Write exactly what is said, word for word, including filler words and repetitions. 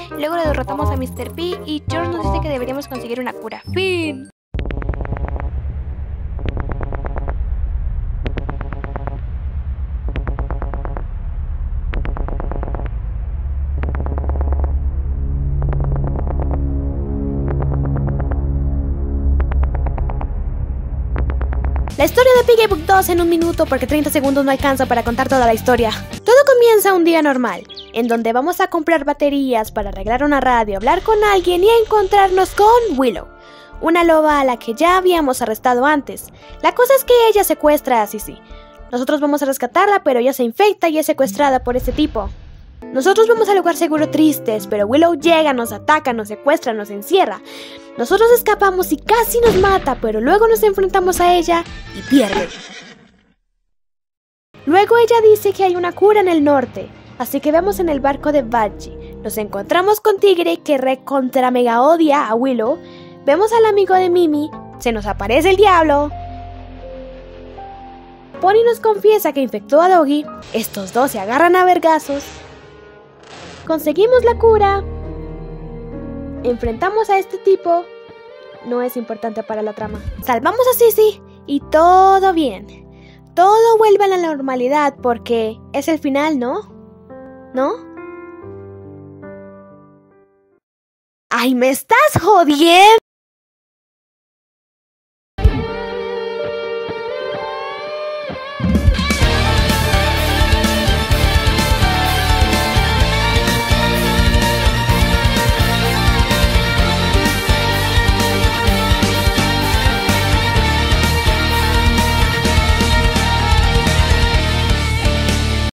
Luego le derrotamos a míster P y George nos dice que deberíamos conseguir una cura. ¡Fin! La historia de Piggy Book dos en un minuto porque treinta segundos no alcanza para contar toda la historia. Todo comienza un día normal, en donde vamos a comprar baterías para arreglar una radio, hablar con alguien y a encontrarnos con Willow, una loba a la que ya habíamos arrestado antes. La cosa es que ella secuestra a Sissy. Nosotros vamos a rescatarla, pero ella se infecta y es secuestrada por este tipo. Nosotros vamos al lugar seguro tristes, pero Willow llega, nos ataca, nos secuestra, nos encierra. Nosotros escapamos y casi nos mata, pero luego nos enfrentamos a ella y pierde. Luego ella dice que hay una cura en el norte, así que vamos en el barco de Badgie. Nos encontramos con Tigre, que recontra mega odia a Willow. Vemos al amigo de Mimi, se nos aparece el diablo. Pony nos confiesa que infectó a Doggy. Estos dos se agarran a vergazos. Conseguimos la cura. Enfrentamos a este tipo. No es importante para la trama. Salvamos a Sissy y todo bien. Todo vuelve a la normalidad porque es el final, ¿no? ¿No? ¡Ay, me estás jodiendo!